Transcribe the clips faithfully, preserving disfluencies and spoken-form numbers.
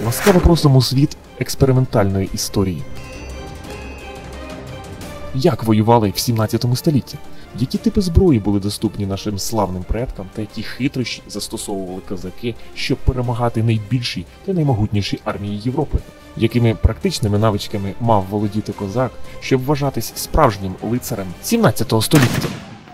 Ласкаво просимо у світ експериментальної історії. Як воювали в сімнадцятому столітті? Які типи зброї були доступні нашим славним предкам та які хитрощі застосовували козаки, щоб перемагати найбільші та наймогутніші армії Європи? Якими практичними навичками мав володіти козак, щоб вважатись справжнім лицарем сімнадцятого століття?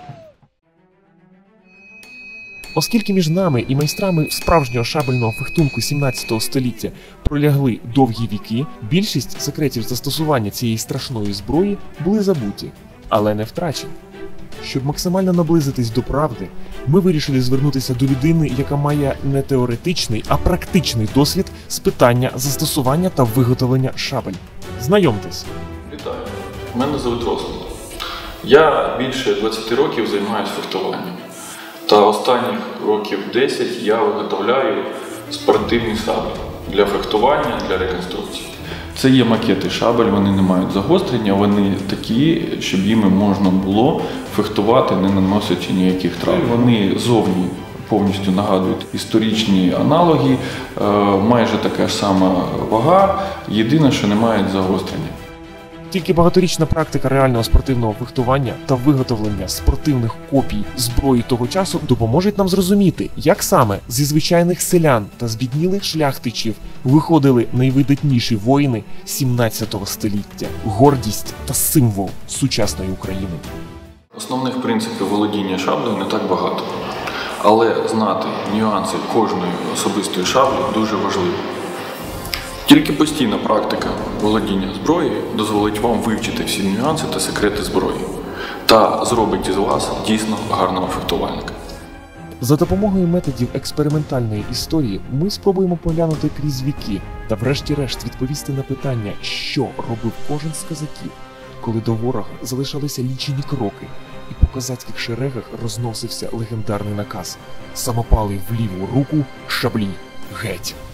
Оскільки між нами і майстрами справжнього шабельного фехтунку сімнадцятого століття пролягли довгі віки, більшість секретів застосування цієї страшної зброї були забуті, але не втрачені. Щоб максимально наблизитись до правди, ми вирішили звернутися до людини, яка має не теоретичний, а практичний досвід з питання застосування та виготовлення шабель. Знайомтесь. Вітаю, мене звуть Руслан. Я більше двадцяти років займаюся фехтуванням. Та останніх років десять я виготовляю спортивні шаблі для фехтування, для реконструкції. Це є макети шабель, вони не мають загострення, вони такі, щоб їми можна було фехтувати, не наносячи ніяких травм. Вони зовні повністю нагадують історичні аналоги, майже така ж сама вага, єдине, що не мають загострення. Тільки багаторічна практика реального спортивного фехтування та виготовлення спортивних копій зброї того часу допоможуть нам зрозуміти, як саме зі звичайних селян та збіднілих шляхтичів виходили найвидатніші воїни сімнадцятого століття, гордість та символ сучасної України. Основних принципів володіння шаблею не так багато, але знати нюанси кожної особистої шаблі дуже важливо. Тільки постійна практика володіння зброєю дозволить вам вивчити всі нюанси та секрети зброї та зробить із вас дійсно гарного фехтувальника. За допомогою методів експериментальної історії ми спробуємо поглянути крізь віки та врешті-решт відповісти на питання, що робив кожен з козаків, коли до ворога залишалися лічені кроки і по козацьких шерегах розносився легендарний наказ «Самопали в ліву руку, шаблі геть».